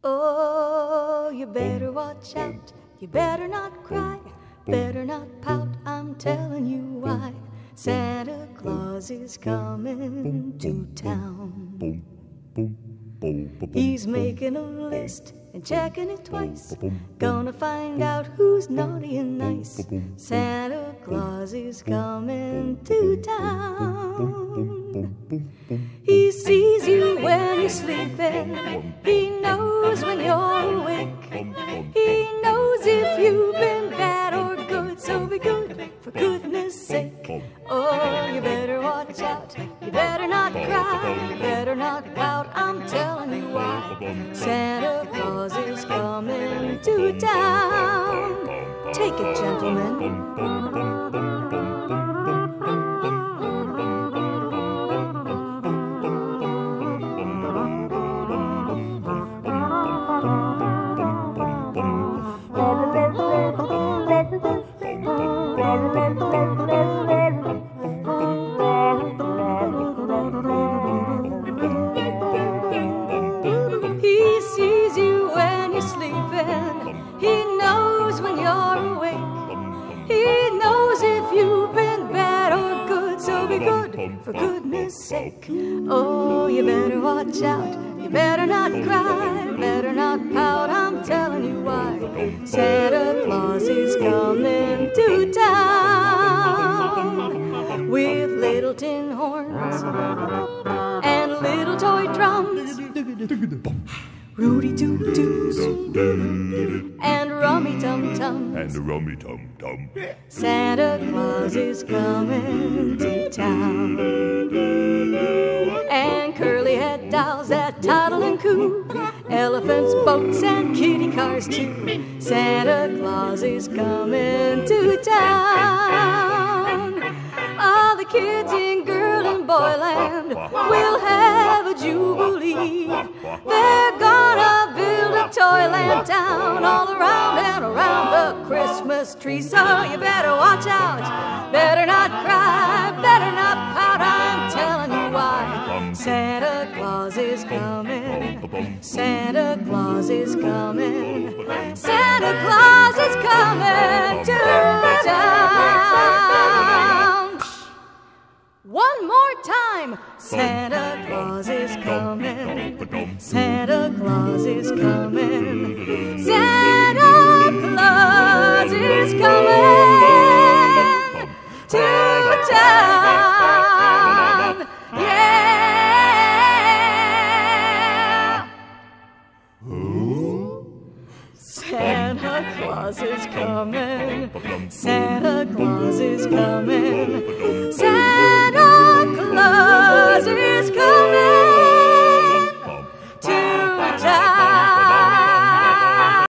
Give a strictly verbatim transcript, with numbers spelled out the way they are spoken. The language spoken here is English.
Oh, you better watch out, you better not cry, better not pout, I'm telling you why. Santa Claus is coming to town. He's making a list and checking it twice, gonna find out who's naughty and nice. Santa Claus is coming to town. He sees you when you're sleeping, he knows when you're awake, he knows if you've been bad or good, so be good for goodness sake. Oh, you better watch out, you better not cry, you better not pout, I'm telling you why. Santa Claus is coming to town. Take it, gentlemen. He sees you when you're sleeping, he knows when you're awake, he knows if you've been bad or good, so be good for goodness sake. Oh, you better watch out, you better not cry, better not pout, I'm telling you why. Santa Claus is coming to town with little tin horns and little toy drums, Rudy toot toots and rummy tum tums, and the rummy tum tum. Santa Claus is coming to town. And curly head dolls that toddle and coo, elephants, boats, and kitty cars too. Santa Claus is coming to town. All the kids in girl and boyland will have a jubilee. They're gonna build a toyland town all around and around the Christmas tree. So you better watch out, better not cry, better not pout, I'm telling you why. Santa Claus is coming, Santa Claus is coming, Santa Claus is coming to town. One more time, Santa Claus is coming, Santa Claus is coming, Santa Claus is coming to town. Yeah! Santa Claus is coming, Santa Claus is coming,